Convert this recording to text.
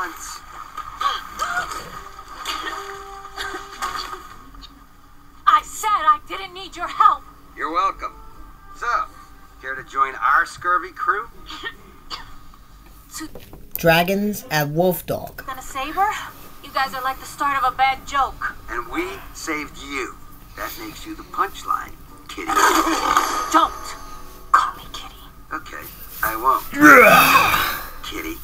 once. I said I didn't need your help. You're welcome. So, care to join our scurvy crew? Dragons and Wolf Dog. Gonna save her? You guys are like the start of a bad joke. And we saved you. That makes you the punchline, kitty. Don't call me kitty. Okay, I won't. Kitty.